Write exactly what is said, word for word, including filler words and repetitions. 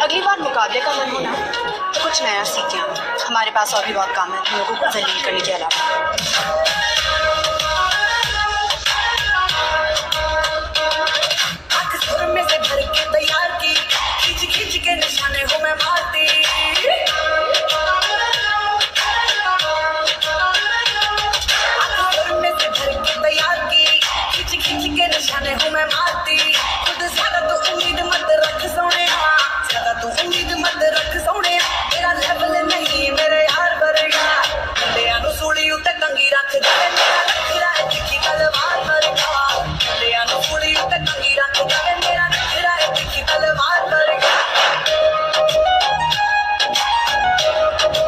अगली बार मुकाबले का मन होना तो कुछ नया सीखें। हमारे पास और भी बहुत काम है लोगों को जलील करने के अलावा।